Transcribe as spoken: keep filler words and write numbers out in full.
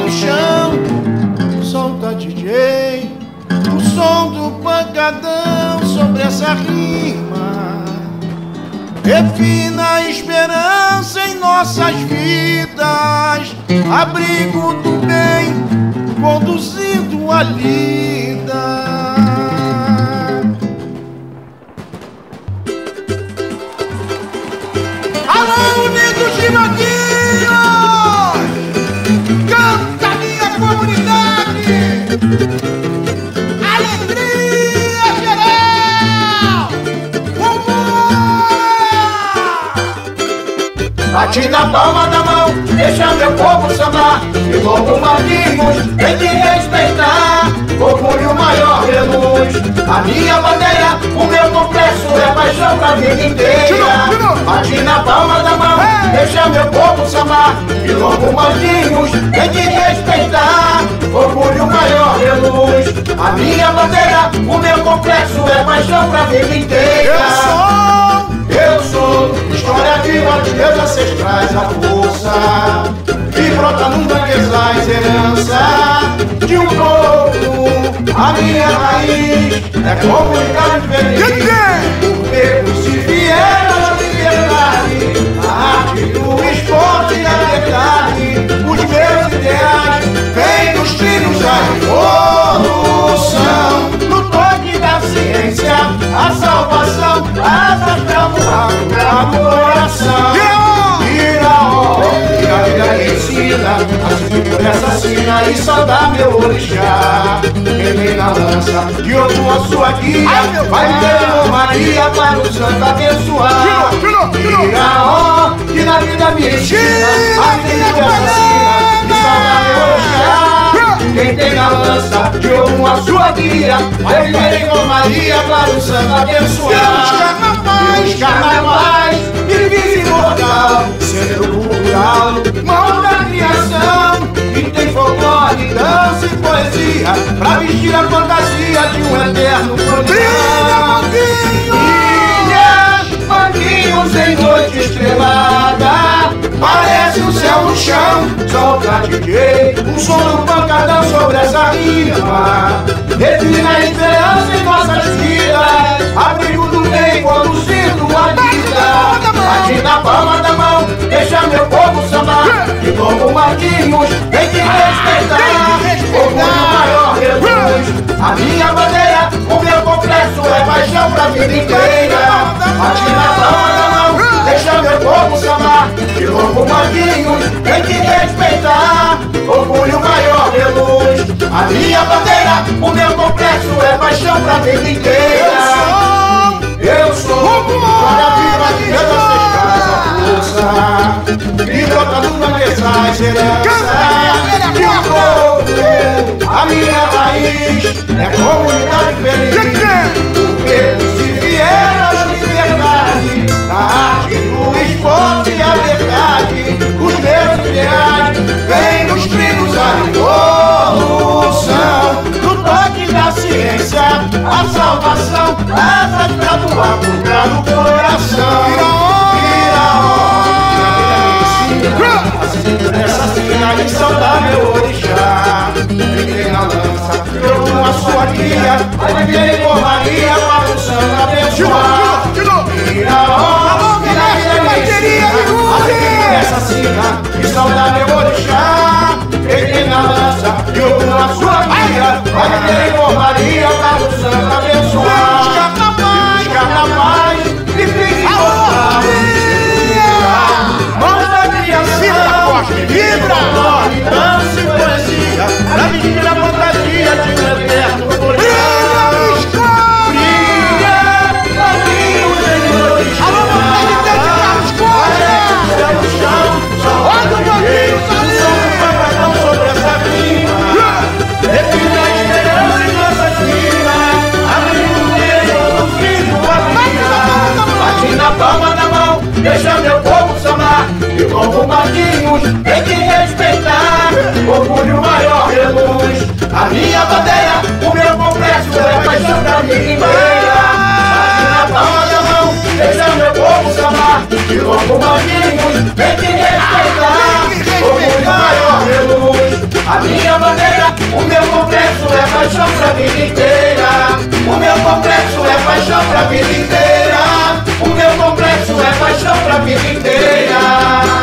no chão. Solta D J, o som do pancadão sobre essa rima. Refina a esperança em nossas vidas, abrigo do bem, conduzindo a lida. Alô, unidos de Manguinhos! Canta minha comunidade! Alegria geral! Bate na palma da mão, deixa meu povo sambar. E logo Manguinhos tem que respeitar. Orgulho maior reluz a minha bandeira, o meu complexo é paixão pra vida inteira. Bate na palma da mão, deixa meu povo sambar. E logo Manguinhos tem que respeitar. Orgulho maior reluz a minha bandeira, o meu complexo é paixão pra vida inteira. Eu sou, eu sou história viva de meus ancestrais, a força que brota num manguezais, herança de um povo. A minha raiz é comunidade feliz, porque se vier a liberdade, a arte do esporte e a verdade, os meus ideais vêm dos trilhos da revolução. No toque da ciência, a salvação, asas pra voar no coração. Iraó, que a vida ensina, assim por essa sina e saudar meu orixá. Quem vem na lança, de outro a sua guia, vai ter Maria para o santo abençoar. Iraó, que na vida me ensina, assim por essa sina e saudar meu orixá. Quem tem na lança, de outro a sua guia, vai ter Maria para o santo abençoar. Os carnavais, divisa imortal, centro cultural, mão da criação, que tem folclore, dança e poesia, pra vestir a fantasia de um eterno programa. Brilha, Manguinhos em noite estrelada, parece o céu no chão, solta D J, um som do pancadão sobre essa rima. Refina a esperança em nossas vidas, abrigo do bem, conduzindo a vida. Bate na palma da mão, deixa meu povo sambar. E como Manguinhos, tem que respeitar. Orgulho maior reluz a minha bandeira, o meu complexo é paixão pra vida inteira. Bate na palma da mão, deixa meu povo sambar. E como Manguinhos, tem que respeitar. Orgulho maior reluz a minha bandeira, o meu complexo é paixão pra vida inteira. Eu sou, glória viva de meus ancestrais, a força que brota no manguezais, herança de um povo. A minha raiz é comunidade feliz, porque se vier a liberdade, a arte do esporte e a verdade, os meus ideais vêm dos trilhos da revolução. No toque da ciência, a salvação, asas pra voar no coração. Iraó, assim por essa sina e saudar meu orixá. Entrei na lança, eu com a sua guia, vai viver por Maria para o santo abençoar. Iraó, que na vida ensina, assim por essa sina e saudar meu orixá. Entrei na lança, eu com a sua guia, vai viver por Maria para o santo abençoar. Os carnavais, os carnavais, difícil imortal, mãos da criação, vibra, dança e poesia, pra vestir a fantasia de um eterno programa. Brilha, Manguinhos em noite. Alô, Manguinhos, tem que dar os cores. No chão, só olha o Manguinhos, som do pancadão sobre essa rima. Refina a esperança em nossas vidas, abrindo o dedo, conduzindo a vida. Bate na palma da mão, deixa meu povo sambar. E como Manguinhos, tem que respeitar. Orgulho maior reluz a minha bandeira, o meu complexo é paixão da vida inteira. Bate na palma da mão, deixa meu povo sambar. E como Manguinhos, tem que respeitar. Orgulho maior reluz a minha bandeira, o meu complexo é paixão pra vida inteira. O meu complexo é paixão pra vida inteira. O meu complexo é paixão pra vida inteira.